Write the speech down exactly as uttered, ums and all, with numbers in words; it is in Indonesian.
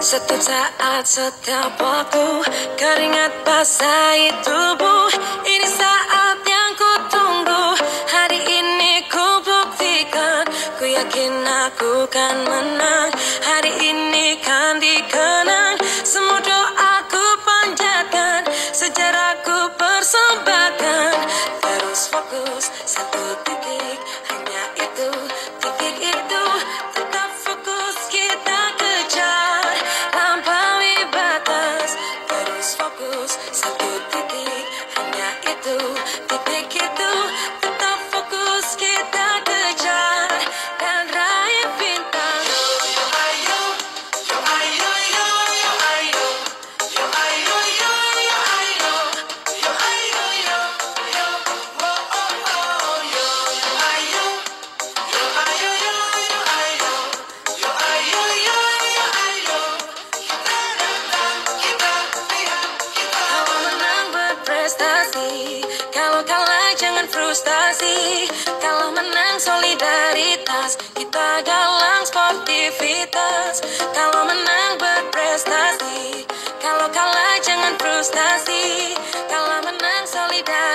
Setiap saat, setiap waktu, keringat basahi tubuh. Ini saat yang ku tunggu. Hari ini ku buktikan, ku yakin aku kan menang. Hari ini kan dikenang, semua doaku panjatkan, sejarahku persembahkan. Terus fokus, satu titik, hanya itu, titik itu. Tetap fokus, kita kejar, lampaui batas. Terus fokus, satu titik, hanya itu, titik itu. Tetap fokus, kita kejar, dan raih bintang. Yo ayo, yo ayo, yo yo ayo, yo ayo, yo yo ayo, yo ayo, yo yo, oh oh oh, yo yo ayo, yo ayo, yo yo ayo, yo ayo, yo yo ayo. Kita datang, kita lihat, kita kalau menang berprestasi, kalau kalah jangan frustasi. Kalau menang solidaritas, kita galang sportivitas. Kalau menang berprestasi, kalau kalah jangan frustasi. Kalau menang solidaritas.